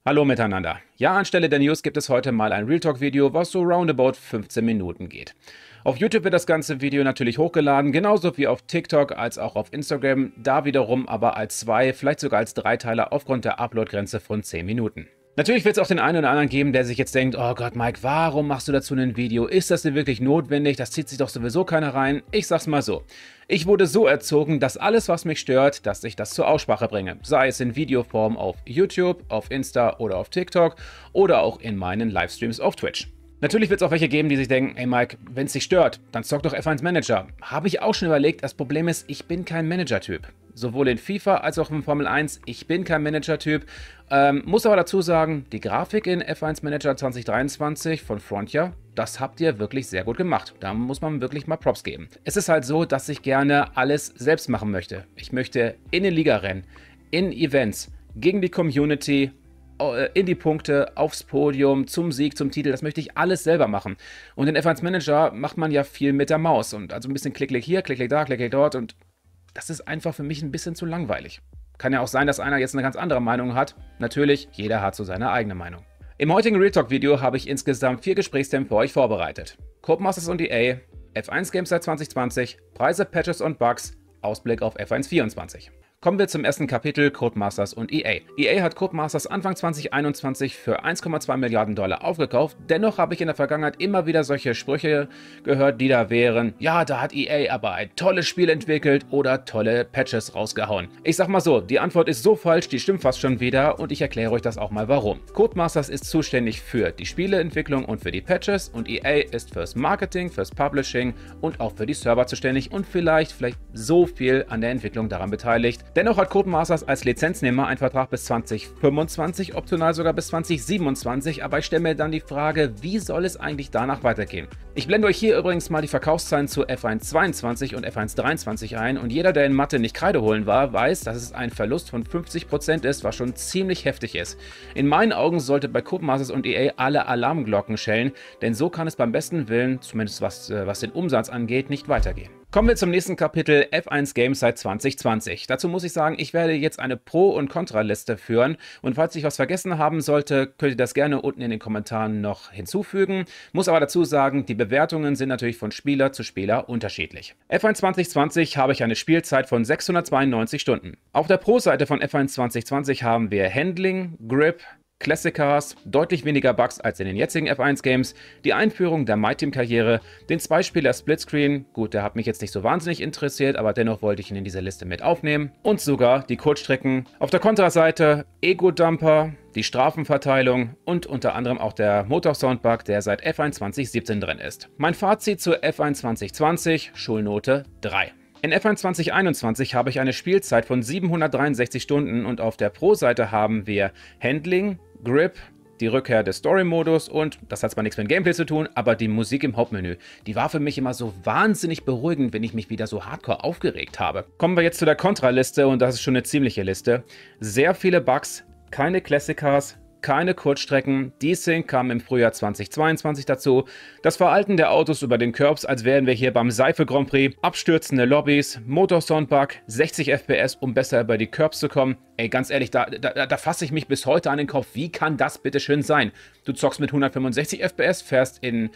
Hallo miteinander. Ja, anstelle der News gibt es heute mal ein Real Talk Video, was so roundabout 15 Minuten geht. Auf YouTube wird das ganze Video natürlich hochgeladen, genauso wie auf TikTok als auch auf Instagram, da wiederum aber als vielleicht sogar als Dreiteiler aufgrund der Upload-Grenze von 10 Minuten. Natürlich wird es auch den einen oder anderen geben, der sich jetzt denkt, oh Gott, Mike, warum machst du dazu ein Video? Ist das denn wirklich notwendig? Das zieht sich doch sowieso keiner rein. Ich sag's mal so. Ich wurde so erzogen, dass alles, was mich stört, dass ich das zur Aussprache bringe. Sei es in Videoform auf YouTube, auf Insta oder auf TikTok oder auch in meinen Livestreams auf Twitch. Natürlich wird es auch welche geben, die sich denken, ey Mike, wenn es dich stört, dann zock doch F1 Manager. Habe ich auch schon überlegt, das Problem ist, ich bin kein Manager-Typ. Sowohl in FIFA als auch in Formel 1, ich bin kein Manager-Typ. Muss aber dazu sagen, die Grafik in F1 Manager 2023 von Frontier, das habt ihr wirklich sehr gut gemacht. Da muss man wirklich mal Props geben. Es ist halt so, dass ich gerne alles selbst machen möchte. Ich möchte in den Ligarennen, in Events, gegen die Community, in die Punkte, aufs Podium, zum Sieg, zum Titel, das möchte ich alles selber machen. Und in F1 Manager macht man ja viel mit der Maus und also ein bisschen Klick-Klick hier, Klick-Klick da, Klick-Klick dort und das ist einfach für mich ein bisschen zu langweilig. Kann ja auch sein, dass einer jetzt eine ganz andere Meinung hat. Natürlich, jeder hat so seine eigene Meinung. Im heutigen Real Talk Video habe ich insgesamt 4 Gesprächsthemen für euch vorbereitet. Codemasters und EA, F1 Games seit 2020, Preise, Patches und Bugs, Ausblick auf F1 24. Kommen wir zum ersten Kapitel, Codemasters und EA. EA hat Codemasters Anfang 2021 für 1,2 Milliarden Dollar aufgekauft. Dennoch habe ich in der Vergangenheit immer wieder solche Sprüche gehört, die da wären, ja, da hat EA aber ein tolles Spiel entwickelt oder tolle Patches rausgehauen. Ich sag mal so, die Antwort ist so falsch, die stimmt fast schon wieder und ich erkläre euch das auch mal warum. Codemasters ist zuständig für die Spieleentwicklung und für die Patches und EA ist fürs Marketing, fürs Publishing und auch für die Server zuständig und vielleicht so viel an der Entwicklung daran beteiligt. Dennoch hat Codemasters als Lizenznehmer einen Vertrag bis 2025, optional sogar bis 2027, aber ich stelle mir dann die Frage, wie soll es eigentlich danach weitergehen? Ich blende euch hier übrigens mal die Verkaufszahlen zu F1 22 und F1 23 ein und jeder, der in Mathe nicht Kreide holen war, weiß, dass es ein Verlust von 50% ist, was schon ziemlich heftig ist. In meinen Augen sollte bei Codemasters und EA alle Alarmglocken schellen, denn so kann es beim besten Willen, zumindest was den Umsatz angeht, nicht weitergehen. Kommen wir zum nächsten Kapitel, F1 Games seit 2020. Dazu muss ich sagen, ich werde jetzt eine Pro- und Kontraliste führen und falls ich was vergessen haben sollte, könnt ihr das gerne unten in den Kommentaren noch hinzufügen. Muss aber dazu sagen, die Bewertungen sind natürlich von Spieler zu Spieler unterschiedlich. F1 2020 habe ich eine Spielzeit von 692 Stunden. Auf der Pro-Seite von F1 2020 haben wir Handling, Grip, Classic Cars, deutlich weniger Bugs als in den jetzigen F1 Games, die Einführung der My Team Karriere, den Zweispieler Splitscreen, gut, der hat mich jetzt nicht so wahnsinnig interessiert, aber dennoch wollte ich ihn in diese Liste mit aufnehmen, und sogar die Kurzstrecken. Auf der Kontraseite Ego-Dumper, die Strafenverteilung und unter anderem auch der Motorsound-Bug, der seit F1 2017 drin ist. Mein Fazit zu F1 2020, Schulnote 3. In F1 2021 habe ich eine Spielzeit von 763 Stunden und auf der Pro-Seite haben wir Handling, Grip, die Rückkehr des Story-Modus und, das hat zwar nichts mit dem Gameplay zu tun, aber die Musik im Hauptmenü. Die war für mich immer so wahnsinnig beruhigend, wenn ich mich wieder so hardcore aufgeregt habe. Kommen wir jetzt zu der Kontraliste und das ist schon eine ziemliche Liste. Sehr viele Bugs, keine Classic Cars, keine Kurzstrecken, Desync kam im Frühjahr 2022 dazu, das Veralten der Autos über den Curbs, als wären wir hier beim Seife Grand Prix, abstürzende Lobbys, Motorsound-Bug, 60 FPS, um besser über die Curbs zu kommen. Ey, ganz ehrlich, da fasse ich mich bis heute an den Kopf, wie kann das bitte schön sein? Du zockst mit 165 FPS, fährst in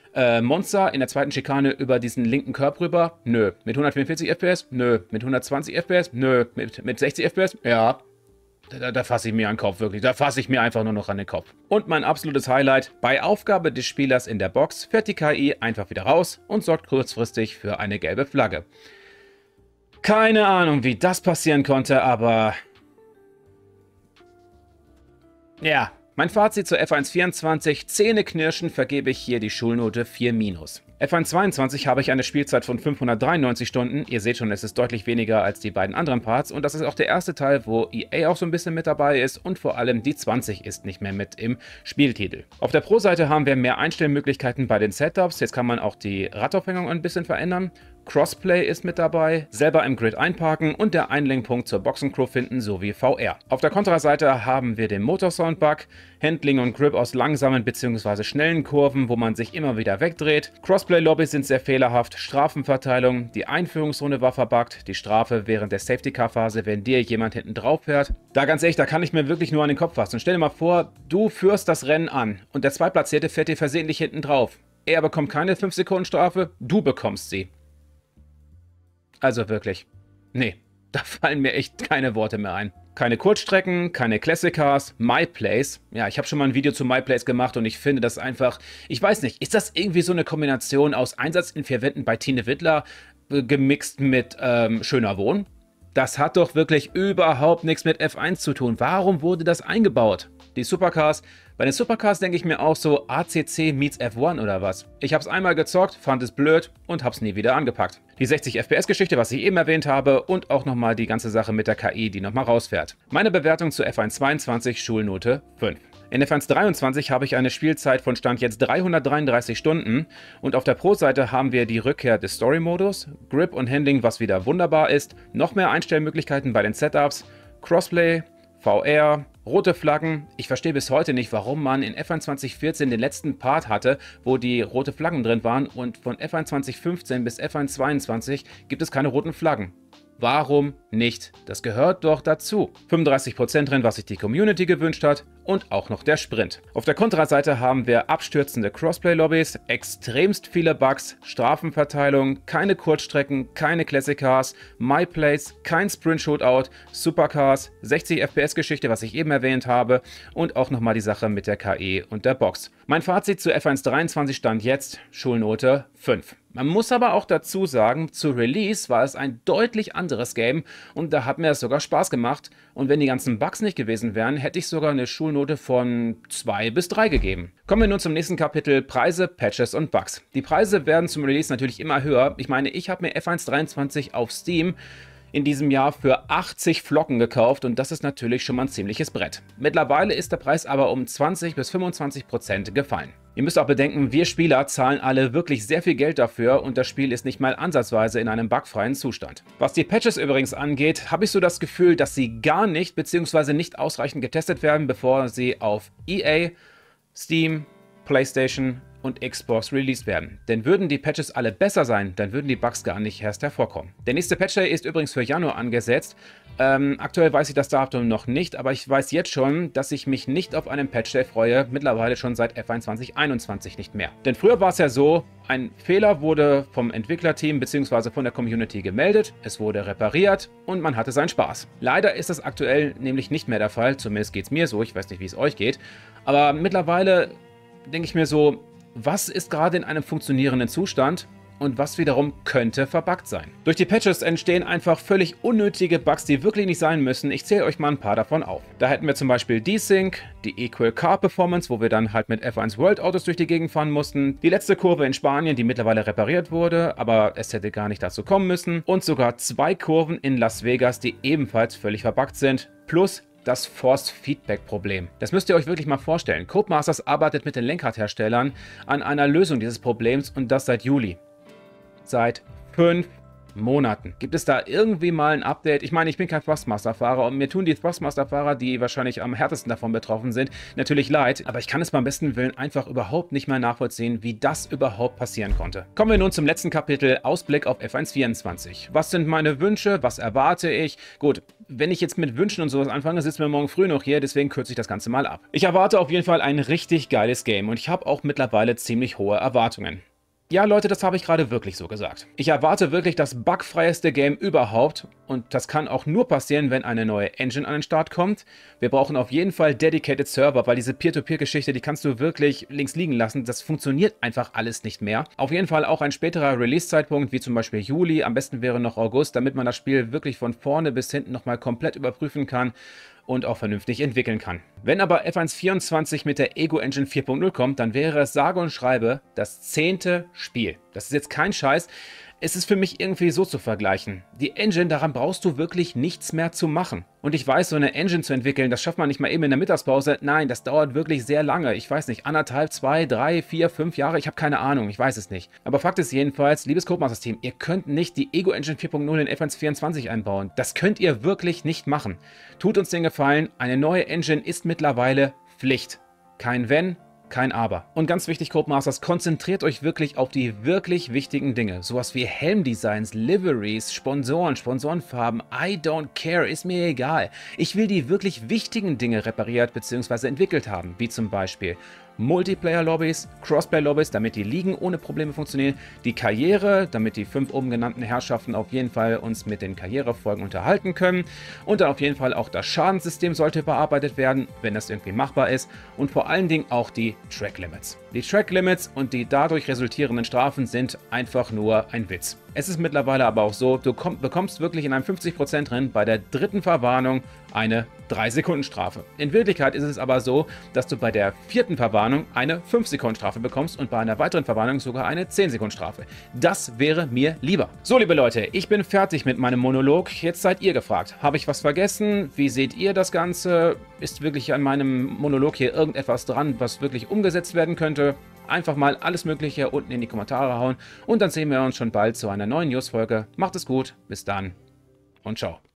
Monza in der zweiten Schikane über diesen linken Curb rüber, nö. Mit 144 FPS, nö. Mit 120 FPS, nö. Mit 60 FPS, ja. Da fasse ich mir an den Kopf, wirklich. Da fasse ich mir einfach nur noch an den Kopf. Und mein absolutes Highlight, bei Aufgabe des Spielers in der Box fährt die KI einfach wieder raus und sorgt kurzfristig für eine gelbe Flagge. Keine Ahnung, wie das passieren konnte, aber ja. Mein Fazit zu F1 24, Zähneknirschen vergebe ich hier die Schulnote 4-. F1 22 habe ich eine Spielzeit von 593 Stunden. Ihr seht schon, es ist deutlich weniger als die beiden anderen Parts und das ist auch der erste Teil, wo EA auch so ein bisschen mit dabei ist und vor allem die 20 ist nicht mehr mit im Spieltitel. Auf der Pro-Seite haben wir mehr Einstellmöglichkeiten bei den Setups. Jetzt kann man auch die Radaufhängung ein bisschen verändern Crossplay ist mit dabei, selber im Grid einparken und der Einlenkpunkt zur Boxencrew finden sowie VR. Auf der Kontraseite haben wir den Motorsound-Bug, Handling und Grip aus langsamen bzw. schnellen Kurven, wo man sich immer wieder wegdreht. Crossplay-Lobbys sind sehr fehlerhaft, Strafenverteilung, die Einführungsrunde war verbuggt, die Strafe während der Safety-Car-Phase, wenn dir jemand hinten drauf fährt. Da ganz ehrlich, da kann ich mir wirklich nur an den Kopf fassen. Stell dir mal vor, du führst das Rennen an und der Zweitplatzierte fährt dir versehentlich hinten drauf. Er bekommt keine 5 Sekunden Strafe, du bekommst sie. Also wirklich, nee, da fallen mir echt keine Worte mehr ein. Keine Kurzstrecken, keine Classic Cars, MyPlace. Ja, ich habe schon mal ein Video zu MyPlace gemacht und ich finde das einfach, ich weiß nicht, ist das irgendwie so eine Kombination aus Einsatz in 4 Wänden bei Tine Wittler gemixt mit schöner Wohnen? Das hat doch wirklich überhaupt nichts mit F1 zu tun. Warum wurde das eingebaut? Die Supercars, bei den Supercars denke ich mir auch so ACC meets F1 oder was. Ich habe es einmal gezockt, fand es blöd und habe es nie wieder angepackt. Die 60 FPS-Geschichte, was ich eben erwähnt habe und auch nochmal die ganze Sache mit der KI, die nochmal rausfährt. Meine Bewertung zu F1 22, Schulnote 5. In F1 23 habe ich eine Spielzeit von Stand jetzt 333 Stunden und auf der Pro-Seite haben wir die Rückkehr des Story-Modus, Grip und Handling, was wieder wunderbar ist, noch mehr Einstellmöglichkeiten bei den Setups, Crossplay, VR, rote Flaggen. Ich verstehe bis heute nicht, warum man in F1 2014 den letzten Part hatte, wo die rote Flaggen drin waren und von F1 2015 bis F1 22 gibt es keine roten Flaggen. Warum nicht? Das gehört doch dazu. 35% drin, was sich die Community gewünscht hat und auch noch der Sprint. Auf der Kontraseite haben wir abstürzende Crossplay-Lobbys, extremst viele Bugs, Strafenverteilung, keine Kurzstrecken, keine Classic Cars, MyPlace, kein Sprint-Shootout, Supercars, 60 FPS-Geschichte, was ich eben erwähnt habe und auch nochmal die Sache mit der KI und der Box. Mein Fazit zu F1 23 stand jetzt, Schulnote 5. Man muss aber auch dazu sagen, zu Release war es ein deutlich anderes Game und da hat mir es sogar Spaß gemacht und wenn die ganzen Bugs nicht gewesen wären, hätte ich sogar eine Schulnote von 2 bis 3 gegeben. Kommen wir nun zum nächsten Kapitel, Preise, Patches und Bugs. Die Preise werden zum Release natürlich immer höher. Ich meine, ich habe mir F1 23 auf Steam in diesem Jahr für 80 Flocken gekauft und das ist natürlich schon mal ein ziemliches Brett. Mittlerweile ist der Preis aber um 20 bis 25% gefallen. Ihr müsst auch bedenken, wir Spieler zahlen alle wirklich sehr viel Geld dafür und das Spiel ist nicht mal ansatzweise in einem bugfreien Zustand. Was die Patches übrigens angeht, habe ich so das Gefühl, dass sie gar nicht bzw. nicht ausreichend getestet werden, bevor sie auf EA, Steam, PlayStation und Xbox released werden. Denn würden die Patches alle besser sein, dann würden die Bugs gar nicht erst hervorkommen. Der nächste Patch Day ist übrigens für Januar angesetzt. Aktuell weiß ich das Datum noch nicht, aber ich weiß jetzt schon, dass ich mich nicht auf einen Patch Day freue, mittlerweile schon seit F1 2021 nicht mehr. Denn früher war es ja so, ein Fehler wurde vom Entwicklerteam bzw. von der Community gemeldet, es wurde repariert und man hatte seinen Spaß. Leider ist das aktuell nämlich nicht mehr der Fall, zumindest geht es mir so, ich weiß nicht, wie es euch geht, aber mittlerweile denke ich mir so, was ist gerade in einem funktionierenden Zustand und was wiederum könnte verbuggt sein. Durch die Patches entstehen einfach völlig unnötige Bugs, die wirklich nicht sein müssen. Ich zähle euch mal ein paar davon auf. Da hätten wir zum Beispiel Desync, die Equal Car Performance, wo wir dann halt mit F1 World Autos durch die Gegend fahren mussten, die letzte Kurve in Spanien, die mittlerweile repariert wurde, aber es hätte gar nicht dazu kommen müssen und sogar 2 Kurven in Las Vegas, die ebenfalls völlig verbuggt sind, plus das Force-Feedback-Problem. Das müsst ihr euch wirklich mal vorstellen. Codemasters arbeitet mit den Lenkrad-Herstellern an einer Lösung dieses Problems und das seit Juli. Seit 5 Monaten. Gibt es da irgendwie mal ein Update? Ich meine, ich bin kein Thrustmaster-Fahrer und mir tun die Thrustmaster-Fahrer, die wahrscheinlich am härtesten davon betroffen sind, natürlich leid, aber ich kann es beim besten Willen einfach überhaupt nicht mehr nachvollziehen, wie das überhaupt passieren konnte. Kommen wir nun zum letzten Kapitel, Ausblick auf F1 24. Was sind meine Wünsche? Was erwarte ich? Gut, wenn ich jetzt mit Wünschen und sowas anfange, sitzen wir morgen früh noch hier, deswegen kürze ich das Ganze mal ab. Ich erwarte auf jeden Fall ein richtig geiles Game und ich habe auch mittlerweile ziemlich hohe Erwartungen. Ja, Leute, das habe ich gerade wirklich so gesagt. Ich erwarte wirklich das bugfreieste Game überhaupt und das kann auch nur passieren, wenn eine neue Engine an den Start kommt. Wir brauchen auf jeden Fall Dedicated Server, weil diese Peer-to-Peer-Geschichte, die kannst du wirklich links liegen lassen. Das funktioniert einfach alles nicht mehr. Auf jeden Fall auch ein späterer Release-Zeitpunkt, wie zum Beispiel Juli, am besten wäre noch August, damit man das Spiel wirklich von vorne bis hinten nochmal komplett überprüfen kann und auch vernünftig entwickeln kann. Wenn aber F1 24 mit der Ego Engine 4.0 kommt, dann wäre es sage und schreibe das 10. Spiel. Das ist jetzt kein Scheiß. Es ist für mich irgendwie so zu vergleichen. Die Engine, daran brauchst du wirklich nichts mehr zu machen. Und ich weiß, so eine Engine zu entwickeln, das schafft man nicht mal eben in der Mittagspause. Nein, das dauert wirklich sehr lange. Ich weiß nicht, 1,5, 2, 3, 4, 5 Jahre. Ich habe keine Ahnung, ich weiß es nicht. Aber Fakt ist jedenfalls, liebes Codemasters-Team, ihr könnt nicht die Ego Engine 4.0 in Advance 24 einbauen. Das könnt ihr wirklich nicht machen. Tut uns den Gefallen, eine neue Engine ist mittlerweile Pflicht. Kein Wenn, kein Aber. Und ganz wichtig, Codemasters, konzentriert euch wirklich auf die wirklich wichtigen Dinge. Sowas wie Helmdesigns, Liveries, Sponsoren, Sponsorenfarben, I don't care, ist mir egal. Ich will die wirklich wichtigen Dinge repariert bzw. entwickelt haben, wie zum Beispiel Multiplayer-Lobbys, Crossplay-Lobbys, damit die Ligen ohne Probleme funktionieren, die Karriere, damit die 5 oben genannten Herrschaften auf jeden Fall uns mit den Karrierefolgen unterhalten können, und dann auf jeden Fall auch das Schadenssystem sollte bearbeitet werden, wenn das irgendwie machbar ist, und vor allen Dingen auch die Track-Limits. Die Track-Limits und die dadurch resultierenden Strafen sind einfach nur ein Witz. Es ist mittlerweile aber auch so, du bekommst wirklich in einem 50% Rennen bei der 3. Verwarnung eine 3-Sekunden-Strafe. In Wirklichkeit ist es aber so, dass du bei der 4. Verwarnung eine 5-Sekunden-Strafe bekommst und bei einer weiteren Verwarnung sogar eine 10-Sekunden-Strafe. Das wäre mir lieber. So, liebe Leute, ich bin fertig mit meinem Monolog. Jetzt seid ihr gefragt. Habe ich was vergessen? Wie seht ihr das Ganze? Ist wirklich an meinem Monolog hier irgendetwas dran, was wirklich umgesetzt werden könnte? Einfach mal alles Mögliche unten in die Kommentare hauen und dann sehen wir uns schon bald zu einer neuen News-Folge. Macht es gut, bis dann und ciao.